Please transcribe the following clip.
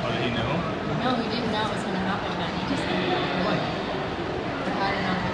Oh, did he know? No, he didn't know it was going to happen, but he just ended up doing it. Or had it on